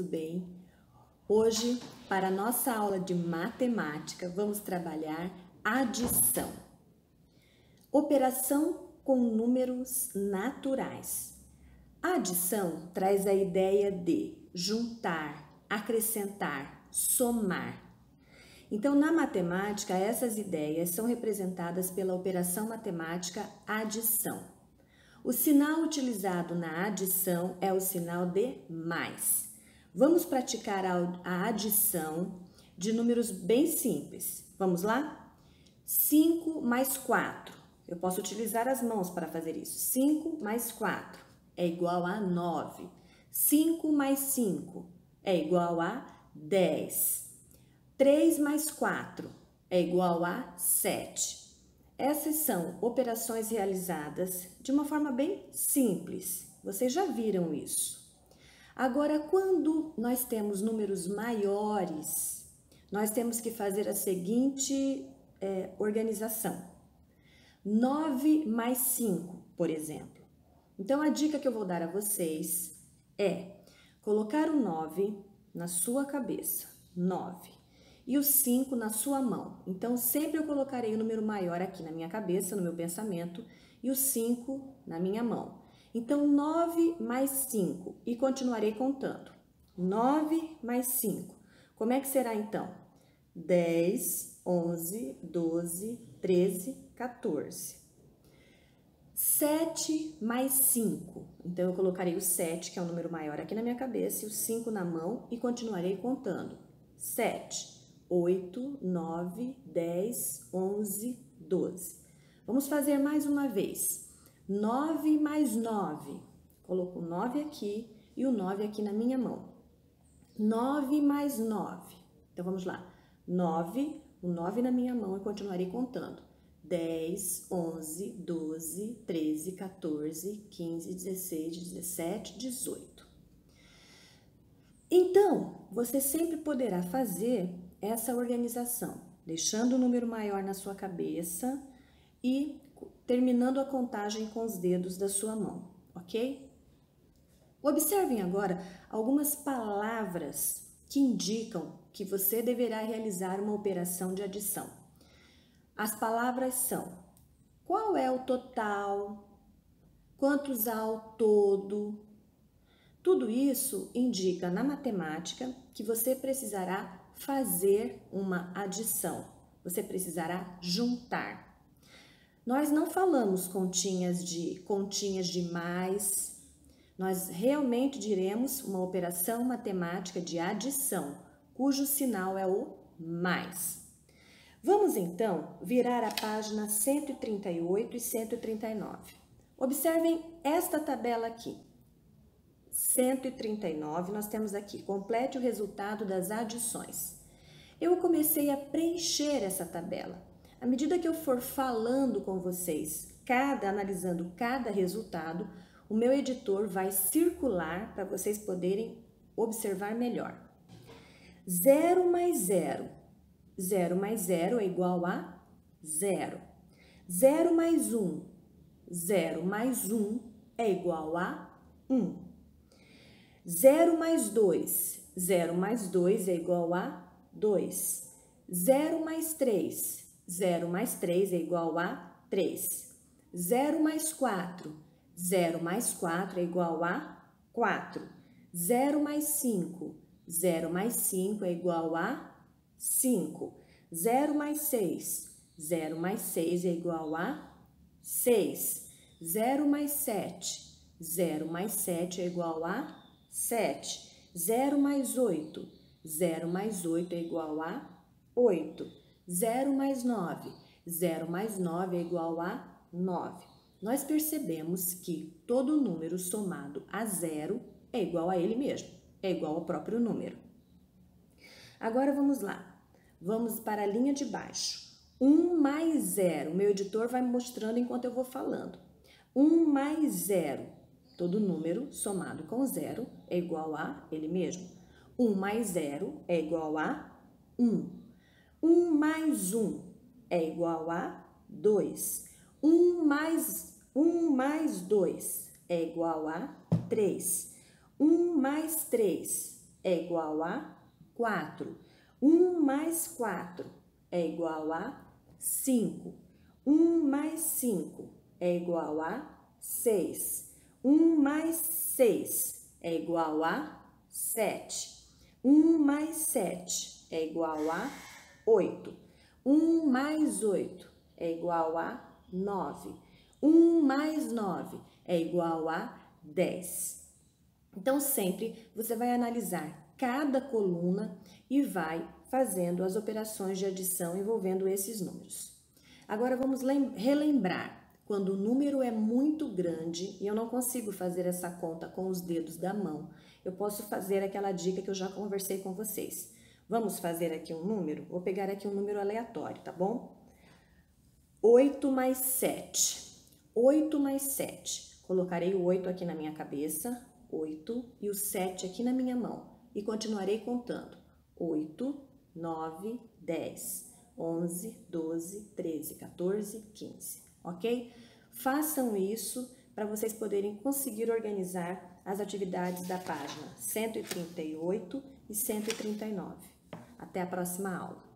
bem? Hoje, para a nossa aula de matemática, vamos trabalhar adição. Operação com números naturais. A adição traz a ideia de juntar, acrescentar, somar. Então, na matemática, essas ideias são representadas pela operação matemática adição. O sinal utilizado na adição é o sinal de mais. Vamos praticar a adição de números bem simples. Vamos lá? 5 mais 4. Eu posso utilizar as mãos para fazer isso. 5 mais 4 é igual a 9. 5 mais 5 é igual a 10. 3 mais 4 é igual a 7. Essas são operações realizadas de uma forma bem simples. Vocês já viram isso. Agora, quando nós temos números maiores, nós temos que fazer a seguinte organização. 9 mais 5, por exemplo. Então, a dica que eu vou dar a vocês é colocar o 9 na sua cabeça. 9. E o 5 na sua mão. Então, sempre eu colocarei o número maior aqui na minha cabeça, no meu pensamento, e o 5 na minha mão. Então, 9 mais 5, e continuarei contando. 9 mais 5. Como é que será, então? 10, 11, 12, 13, 14. 7 mais 5. Então, eu colocarei o 7, que é o número maior aqui na minha cabeça, e o 5 na mão, e continuarei contando. 7. 8, 9, 10, 11, 12. Vamos fazer mais uma vez. 9 mais 9. Coloco o 9 aqui e o 9 aqui na minha mão. 9 mais 9. Então, vamos lá. 9, o 9 na minha mão e continuarei contando. 10, 11, 12, 13, 14, 15, 16, 17, 18. Então, você sempre poderá fazer essa organização, deixando o número maior na sua cabeça e terminando a contagem com os dedos da sua mão, ok? Observem agora algumas palavras que indicam que você deverá realizar uma operação de adição. As palavras são: qual é o total? Quantos há ao todo? Tudo isso indica na matemática que você precisará fazer uma adição. Você precisará juntar. Nós não falamos continhas de mais. Nós realmente diremos uma operação matemática de adição, cujo sinal é o mais. Vamos então virar a página 138 e 139. Observem esta tabela aqui. 139, nós temos aqui, complete o resultado das adições. Eu comecei a preencher essa tabela. À medida que eu for falando com vocês, analisando cada resultado, o meu editor vai circular para vocês poderem observar melhor. 0 mais 0. 0 mais 0 é igual a 0. 0 mais 1. 0 mais 1 é igual a 1. 0 mais 2, 0 mais 2 é igual a 2. 0 mais 3, 0 mais 3 é igual a 3. 0 mais 4, 0 mais 4 é igual a 4. 0 mais 5, 0 mais 5 é igual a 5. 0 mais 6, 0 mais 6 é igual a 6. 0 mais 7, 0 mais 7 é igual a 7. 0 mais 8. 0 mais 8 é igual a 8. 0 mais 9. 0 mais 9 é igual a 9. Nós percebemos que todo número somado a zero é igual a ele mesmo, é igual ao próprio número. Agora vamos lá. Vamos para a linha de baixo. 1 mais 0. Meu editor vai me mostrando enquanto eu vou falando. 1 mais 0. Todo número somado com 0 é igual a ele mesmo. 1 mais 0 é igual a 1. 1 mais 1 é igual a 2. 1 mais 2 é igual a 3. 1 mais 3 é igual a 4. 1 mais 4 é igual a 5. 1 mais 5 é igual a 6. 1 mais 6 é igual a 7. 1 mais 7 é igual a 8. 1 mais 8 é igual a 9. 1 mais 9 é igual a 10. Então, sempre você vai analisar cada coluna e vai fazendo as operações de adição envolvendo esses números. Agora, vamos relembrar. Quando o número é muito grande e eu não consigo fazer essa conta com os dedos da mão, eu posso fazer aquela dica que eu já conversei com vocês. Vamos fazer aqui um número? Vou pegar aqui um número aleatório, tá bom? 8 mais 7. 8 mais 7. Colocarei o 8 aqui na minha cabeça, 8, e o 7 aqui na minha mão. E continuarei contando. 8, 9, 10, 11, 12, 13, 14, 15. Ok? Façam isso para vocês poderem conseguir organizar as atividades da página 138 e 139. Até a próxima aula.